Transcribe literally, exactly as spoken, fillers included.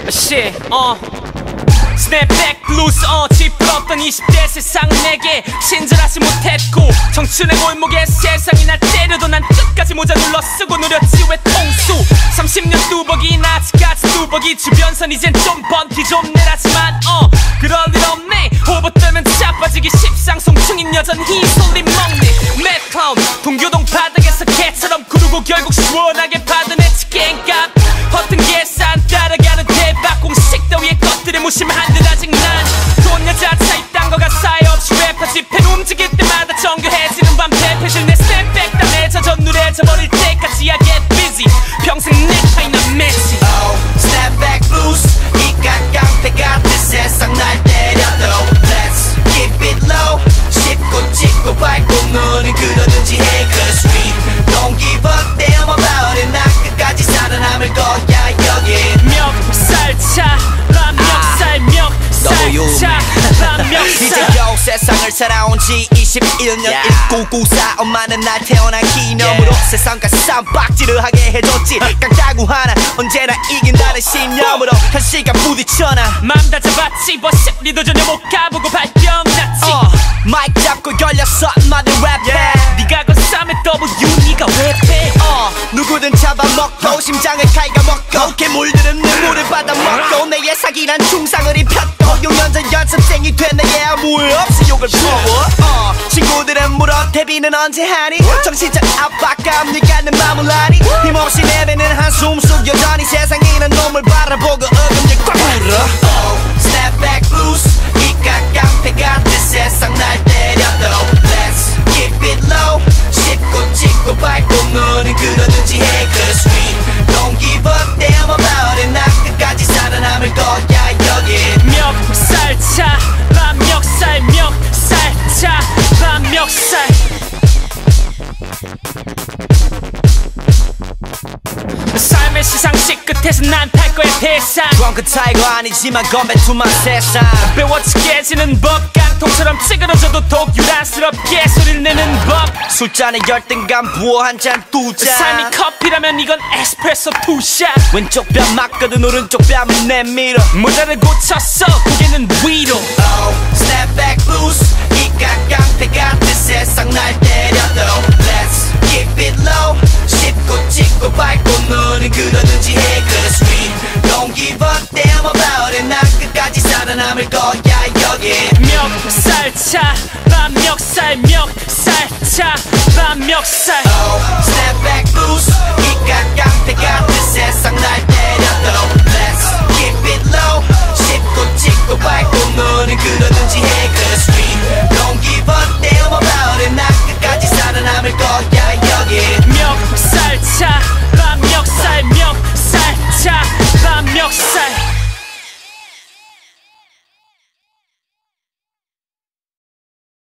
shit, uh 스냅백 블루스 어 짚었던 이십 대 세상은 내게 친절하지 못했고 청춘의 골목에 세상이 날 때려도 난 끝까지 모자 눌러 쓰고 누렸지 왜 통수 삼십 년 뚜벅이 아직까지 뚜벅이 주변선 이젠 좀 번티 좀 내라지만 어 그럴 일 없네 호버 뜨면 자빠지기 십상송충인 여전히 솔리 먹네 맷클라운 동교동 바닥에서 개처럼 구르고 결국 시원하게 받은 애치 깽값 허튼 계산 따라가는 대박 공식 따위의 것들에 무심한 듯 아직 난 돈 여자 차입 딴 거가 사이 없이 래퍼 집행 움직일 때마다 정교해지는 밤 대패질 내 스냅백 땀에 젖어 누래져 버릴 때까지 I get busy 평생 내 타이나 매지 Oh, snapback blues 이까깡패 같은 세상 날 때려도 Let's keep it low 씹고 찍고 밟고 너는 그러든지 해 Cause we don't give a damn about it 나 끝까지 살아남을 거야 여기 멱살차 난 멱살 멱살차 난 멱살 이제요 세상을 살아온 지 이십일 년 yeah. 천구백구십사 엄마는 날 태어난 기념으로 yeah. 세상과 쌈박질을 하게 해줬지 깡따구 하나 언제나 이긴다는 신념으로 현실과 부딪혀나 맘 다 잡았지 버십 리도 전혀 못 가보고 발병 났지 어, 마이크 잡고 걸렸어 마들 랩해 yeah. 네가 건 쌈에 W 네가 왜 빼? 어, 누구든 잡아먹고 심장을 갉아먹고 괴물들은 눈물을 받아먹고 내 예사기란 충상을 입혔고 육 년 전 연습생이 된 내게 아무 일 없이 욕을 퍼워 어, 친구들은 물어 데뷔는 언제 하니 정신적 압박감 네가는 마음을 아니 힘없이 내뱉는 한숨 속 여전히 세상이란 놈을 바라보고 어금니 꽉 물어 oh, snapback blues 이까깡패 같은 세상 날 때려도 Let's keep it low 씹고 찍고 밟고 너는 그러든지 해 Cause we don't give a damn about it 나 끝까지 살아남을 거야 여기 멱살차 난 멱살 멱살차 난 멱살 삶의 시상식 끝에서 난 탈 거야 대상 드렁큰 타이거 아니지만 건배 투만 세상 배워치 깨지는 법 깡통처럼 찌그러져도 독 유란스럽게 소리를 내는 법 술잔에 열등감 부어 한 잔 두잔 삶이 커피라면 이건 에스프레소 투샷 왼쪽 뺨 맞거든 오른쪽 뺨은 내밀어 모자를 고쳤어 고개는 위로 Oh, snapback blues 이까깡패 같은 세상 날 때려도 Let's keep it low 씹고 찍고 밟고 너는 그러든지 해 Cause we don't give a damn about it 나 끝까지 살아남을 거야 여기 멱살차 난 멱살 멱살차 난 멱살 Oh, snapback blues 이까깡패 같은 세상 날 때려도